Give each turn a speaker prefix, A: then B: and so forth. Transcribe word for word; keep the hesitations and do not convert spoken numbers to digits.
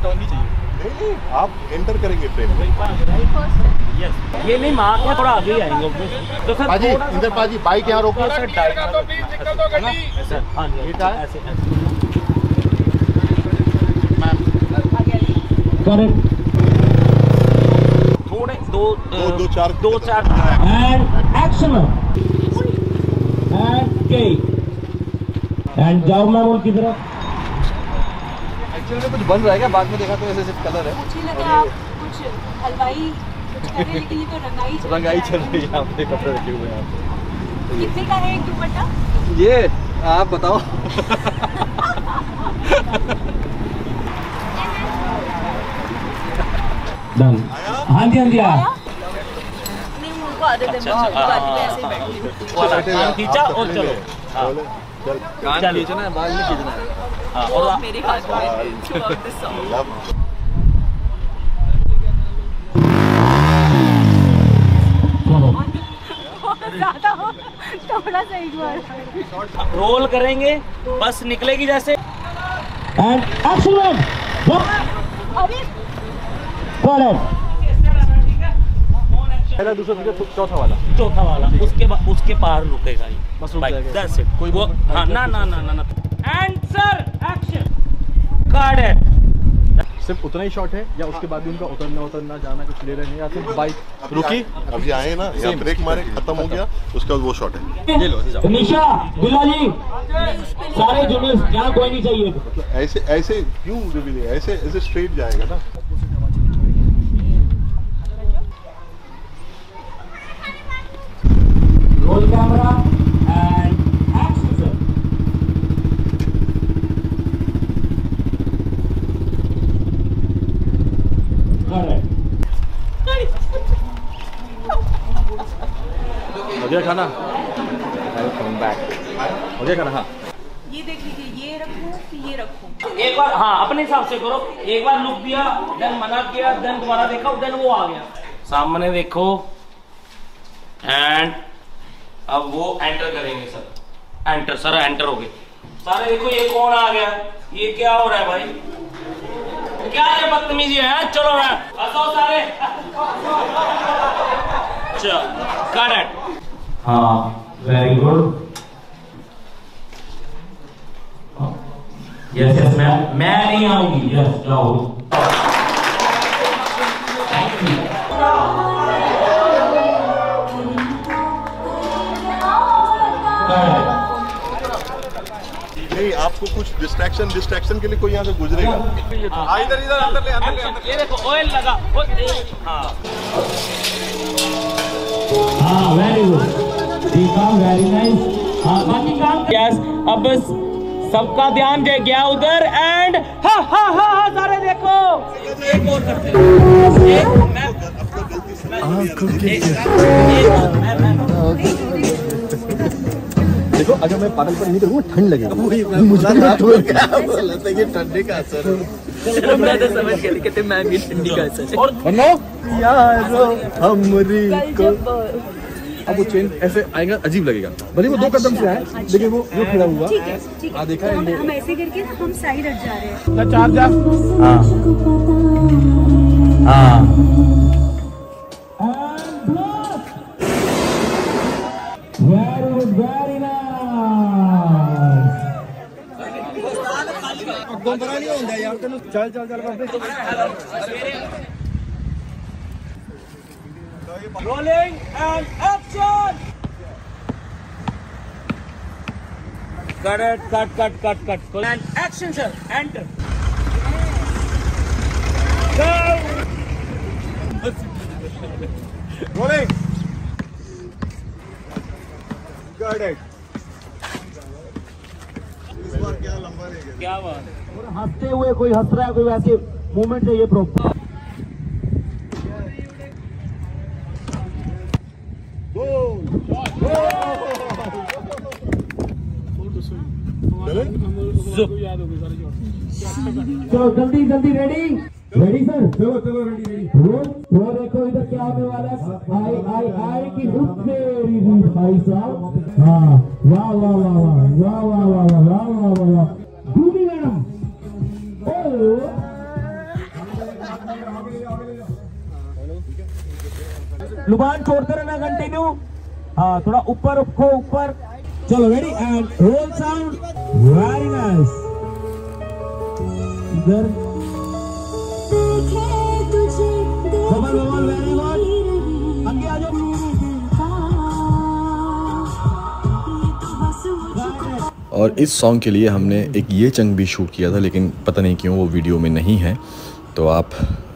A: Turn ही चाहिए।
B: नहीं नहीं, आप एंटर करेंगे फ्रेम में।
A: यस, ये नहीं मार के थोड़ा आगे ही आएंगे। तो सर
B: पाजी, इंदर पाजी, बाइक यहाँ रोको सर।
A: सर हाँ जी, ऐसे थोड़े दो
B: दो दो चार
A: दो चार
C: एंड एक्शन एंड के एंड जाओ मैम उनकी तरफ।
A: एक्चुअली में कुछ बन रहा है क्या? बाद में देखा तो ऐसे सिर्फ कलर है।
D: मुझे लगा आप कुछ हलवाई कुछ कर रहे हैं, लेकिन ये तो रंगाई चल
A: रंगाई चल रही है। यहाँ पे कपड़े रखे हुए हैं।
D: कितने का है एक दुपट्टा?
A: ये आप बताओ।
C: डन। हाँ जी हाँ जी हाँ।
D: नहीं, उनको आदत है, मैं बाकी पे ऐसे ही बैठी हूँ।
A: वाला कान खींचा और चलो। हाँ।
B: चल
A: कान खींचना है, बाल नहीं खींचना है। हाँ, और
D: मेरे हाथ में throughout the song। बहुत ज़्यादा हो, थोड़ा सा एक बार
A: रोल करेंगे, बस निकलेगी जैसे।
C: And action.
D: अरे
A: पहला दूसरा तीसरा चौथा वाला चौथा वाला उसके बाद उसके पार रुकेगा ये बस रुक जाएगा। That's it. कोई वो हाँ ना ना ना ना ना एंड सर एक्शन कार्ड है। सिर्फ उतना ही शॉट है या उसके बाद भी उनका उतरना उतरना जाना कुछ ले रहे हैं या सिर्फ बाइक रुकी?
B: अभी आए ना, यहाँ ब्रेक मारे, खत्म हो गया, उसके बाद वो शॉट है।
A: ये लो
C: निशा बिल्ला जी सारे जूनियर्स यहाँ कोई नहीं चाहिए।
B: ऐसे ऐसे क्यों रिवील, ऐसे ऐसे स्ट्रेट जाएगा ना।
C: Roll camera and action sir.
A: हो गया खाना? Welcome back. हो गया खाना? हाँ।
D: ये देख लीजिए, ये रखूं कि ये रखूं?
A: एक बार हाँ अपने हिसाब से करो। एक बार लुक दिया, देन मना किया, देन दोबारा देखा, देन वो आ गया। सामने देखो एंड अब वो एंटर करेंगे सर। एंटर सर एंटर हो गए सारे। देखो ये कौन आ गया? ये क्या हो रहा है भाई? क्या ये बदतमीजी है? चलो ना हंसो सारे। चलो करेक्ट।
C: हाँ very good. Yes yes ma'am, मैं नहीं आऊंगी। यस जाओ।
B: नहीं, आपको कुछ डिस्ट्रैक्शन डिस्ट्रैक्शन के लिए कोई यहाँ से गुजरेगा।
A: इधर इधर अंदर ले अंदर ले अंदर। ये देखो ऑयल लगा। हाँ
C: हाँ वेरी गुड, ठीक है वेरी नाइस। हाँ बाकी काम
A: यस। अब बस सबका ध्यान दे गया उधर एंड हा हा हा हा सारे देखो। एक और करते हैं। एक मैं
E: देखो अगर मैं पागल पर नहीं करूँगा ठंड लगेगा। मुझे ठंडे का असर
D: मैं तो समझ गया, कहते मैं भी ठंडी का असर।
A: और
E: यारो हमरी को अब वो चेन ऐसे आएगा, अजीब लगेगा। भले वो दो कदम से आए, लेकिन वो वो खड़ा हुआ।
D: ठीक है ठीक है।
E: हाँ देखा है।
D: हम ऐसे करके ना हम साइड हट जा रहे हैं।
C: चार जा। हाँ हाँ वेरी गुड वेरी नाइस।
E: चल चल चल
A: rolling and action. Cut cut cut cut cut and action sir enter.
E: Rolling got it. इस बार क्या लंबा नहीं गया।
A: क्या बात है?
C: हंसते हुए कोई हंस रहा है, कोई वैसे मूवमेंट है ये प्रॉपर। चलो जल्दी जल्दी रेडी रेडी सर। चलो चलो रेडी रेडी। वो वो देखो इधर क्या होने वाला है। आई आई आई की हुक मेरी भाई साहब। हाँ वाह वाह वाह वाह वाह वाह वाह वाह वाह वाह वाह। भूमि मैडम लुबान छोड़ते रहना कंटिन्यू। हाँ थोड़ा ऊपर उठो ऊपर। चलो ready and roll sound. Very nice. इधर बबल बबल वेरी गुड। आगे आ जाओ।
E: और इस सॉन्ग के लिए हमने एक ये चंग भी शूट किया था, लेकिन पता नहीं क्यों वो वीडियो में नहीं है, तो आप